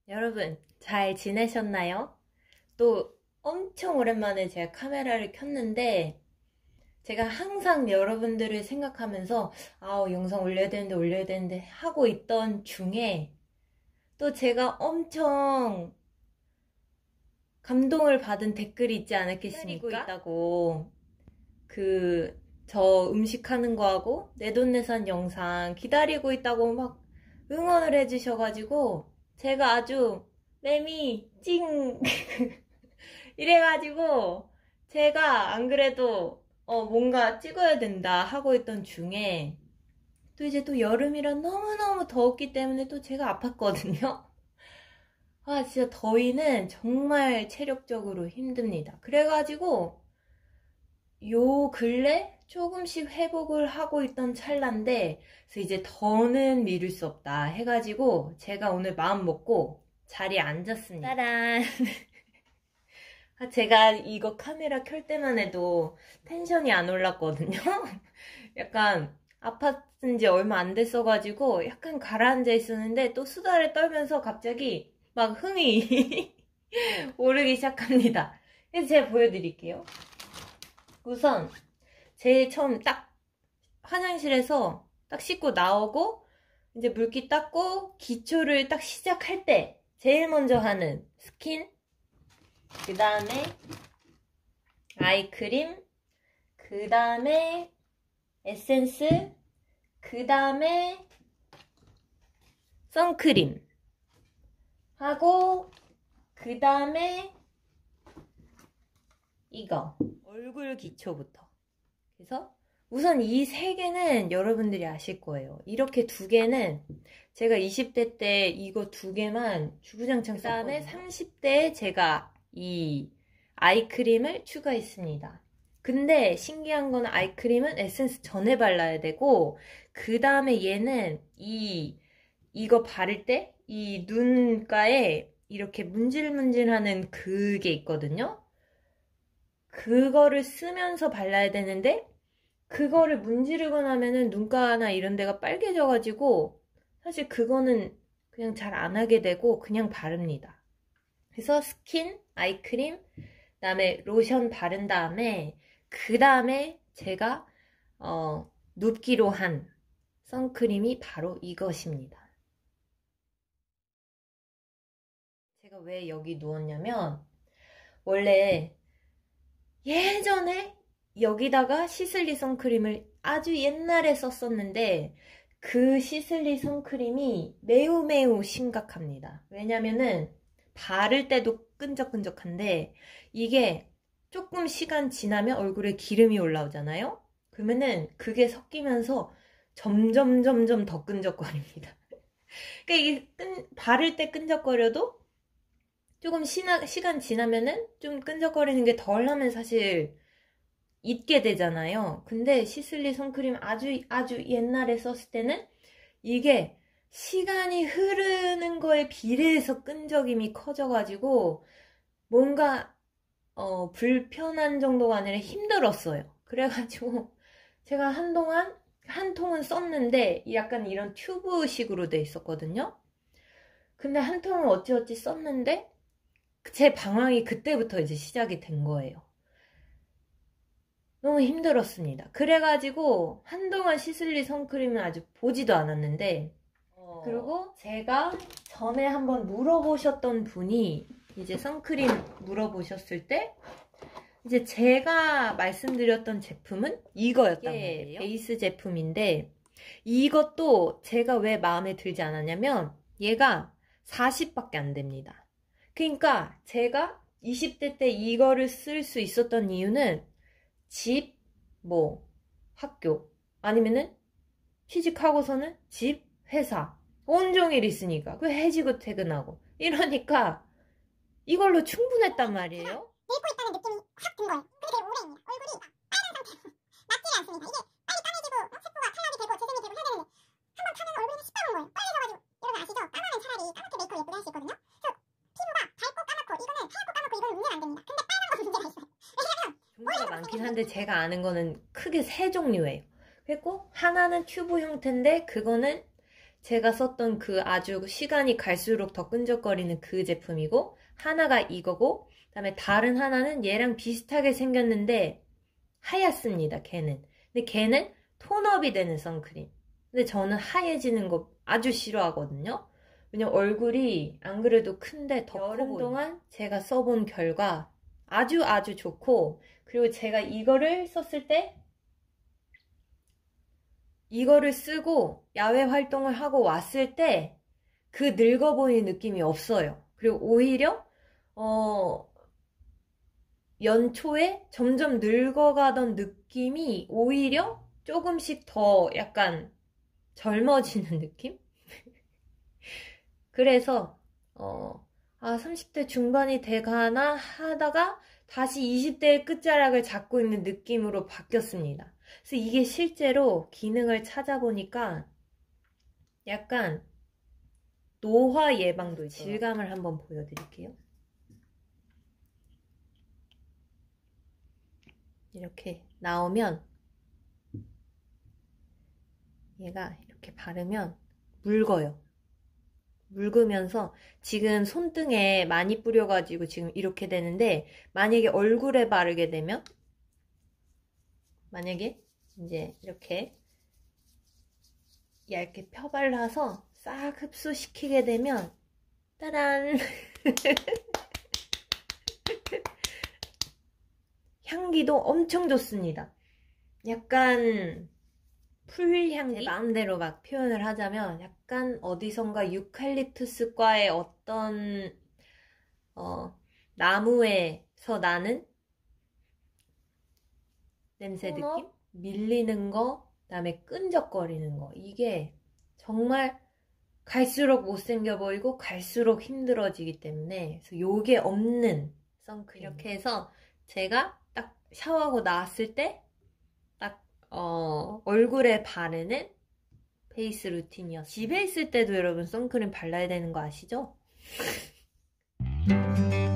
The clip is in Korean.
여러분, 잘 지내셨나요? 또 엄청 오랜만에 제가 카메라를 켰는데, 제가 항상 여러분들을 생각하면서, 영상 올려야 되는데 하고 있던 중에, 또 제가 엄청 감동을 받은 댓글이 있지 않았겠습니까? 기다리고 있다고. 저 음식하는 거하고 내돈내산 영상 기다리고 있다고 막 응원을 해주셔가지고, 제가 아주 매미 찡 이래가지고 제가 안 그래도 뭔가 찍어야 된다 하고 있던 중에 또 이제 또 여름이라 너무너무 더웠기 때문에 또 제가 아팠거든요. 진짜 더위는 정말 체력적으로 힘듭니다. 그래가지고 요 근래 조금씩 회복을 하고 있던 찰나인데, 그래서 이제 더는 미룰 수 없다 해가지고 제가 오늘 마음 먹고 자리에 앉았습니다. 짜란! 제가 이거 카메라 켤 때만 해도 텐션이 안 올랐거든요. 약간 아팠은 지 얼마 안 됐어가지고 약간 가라앉아 있었는데 또 수다를 떨면서 갑자기 막 흥이 오르기 시작합니다. 그래서 제가 보여드릴게요. 우선 제일 처음 딱 화장실에서 딱 씻고 나오고 이제 물기 닦고 기초를 딱 시작할 때 제일 먼저 하는 스킨, 그 다음에 아이크림, 그 다음에 에센스, 그 다음에 선크림 하고, 그 다음에 이거 얼굴 기초부터. 그래서 우선 이 세 개는 여러분들이 아실 거예요. 이렇게 두 개는 제가 20대 때 이거 두 개만 주구장창 썼거든요. 그 다음에 30대에 제가 이 아이크림을 추가했습니다. 근데 신기한 건 아이크림은 에센스 전에 발라야 되고, 그 다음에 얘는 이거 바를 때 이 눈가에 이렇게 문질문질하는 그게 있거든요. 그거를 쓰면서 발라야 되는데, 그거를 문지르고 나면은 눈가나 이런 데가 빨개져가지고 사실 그거는 그냥 잘 안 하게 되고 그냥 바릅니다. 그래서 스킨, 아이크림, 그 다음에 로션 바른 다음에 그 다음에 제가 눕기로 한 선크림이 바로 이것입니다. 제가 왜 여기 누웠냐면, 원래 예전에 여기다가 시슬리 선크림을 아주 옛날에 썼었는데 그 시슬리 선크림이 매우 심각합니다. 왜냐면은 바를 때도 끈적끈적한데 이게 조금 시간 지나면 얼굴에 기름이 올라오잖아요? 그러면은 그게 섞이면서 점점 더 끈적거립니다. 그러니까 이게 바를 때 끈적거려도 조금 시간 지나면은 좀 끈적거리는 게 덜하면 사실 잊게 되잖아요. 근데 시슬리 선크림 아주 옛날에 썼을 때는 이게 시간이 흐르는 거에 비례해서 끈적임이 커져가지고 뭔가 불편한 정도가 아니라 힘들었어요. 그래가지고 제가 한동안 한 통은 썼는데 약간 이런 튜브식으로 돼 있었거든요. 근데 한 통은 어찌어찌 썼는데 제 방황이 그때부터 이제 시작이 된 거예요. 너무 힘들었습니다. 그래가지고 한동안 시슬리 선크림은 아주 보지도 않았는데, 그리고 제가 전에 한번 물어보셨던 분이 이제 선크림 물어보셨을 때 이제 제가 말씀드렸던 제품은 이거였단 말이에요. 베이스 제품인데, 이것도 제가 왜 마음에 들지 않았냐면 얘가 40밖에 안 됩니다. 그러니까 제가 20대 때 이거를 쓸 수 있었던 이유는 집, 학교, 아니면은 취직하고서는 집, 회사 온종일 있으니까 그 해지고 퇴근하고 이러니까 이걸로 충분했단 말이에요. 늙고 있다는 느낌이 확 든 거예요. 근데 되게 오래 있네요. 얼굴이 막 빨간 상태로 낫지가 않습니다. 이게 빨리 까매지고 세포가 탈락이 되고 재생이 되고 해야 되는데 한 번 타면 얼굴이 시뻘건 거예요. 빨개져가지고. 여러분 아시죠? 까마면 차라리 까맣게 메이크업 예쁘게 할 수 있거든요. 그래서 피부가 밝고 까맣고 이거는 하얗고 까맣고 이거는 문제가 안 됩니다. 근데 빨간 건 문제가 있어요. 왜냐면 종류가 많긴 한데 제가 아는 거는 크게 세 종류예요. 그리고 하나는 튜브 형태인데 그거는 제가 썼던 그 아주 시간이 갈수록 더 끈적거리는 그 제품이고, 하나가 이거고, 그다음에 다른 하나는 얘랑 비슷하게 생겼는데 하얗습니다. 걔는. 근데 걔는 톤업이 되는 선크림. 근데 저는 하얘지는 거 아주 싫어하거든요. 왜냐면 얼굴이 안 그래도 큰데 더 여름 동안 제가 써본 결과 아주 좋고, 그리고 제가 이거를 썼을 때 이거를 쓰고 야외 활동을 하고 왔을 때 그 늙어 보이는 느낌이 없어요. 그리고 오히려 연초에 점점 늙어가던 느낌이 오히려 조금씩 더 약간 젊어지는 느낌? 그래서 30대 중반이 돼가나 하다가 다시 20대의 끝자락을 잡고 있는 느낌으로 바뀌었습니다. 그래서 이게 실제로 기능을 찾아보니까 약간 노화 예방도 있어요. 질감을 한번 보여드릴게요. 이렇게 나오면 얘가 이렇게 바르면 묽어요. 묽으면서 지금 손등에 많이 뿌려가지고 지금 이렇게 되는데, 만약에 얼굴에 바르게 되면, 만약에 이제 이렇게 얇게 펴발라서 싹 흡수시키게 되면 따란 향기도 엄청 좋습니다. 약간 풀향기? 마음대로 막 표현을 하자면 약간 어디선가 유칼립투스과의 어떤 나무에서 나는 냄새 느낌? 밀리는 거, 그다음에 끈적거리는 거. 이게 정말 갈수록 못생겨 보이고 갈수록 힘들어지기 때문에, 그래서 요게 없는 선크림. 이렇게 해서 제가 딱 샤워하고 나왔을 때 딱 얼굴에 바르는 페이스 루틴이었어요. 집에 있을 때도 여러분 선크림 발라야 되는 거 아시죠?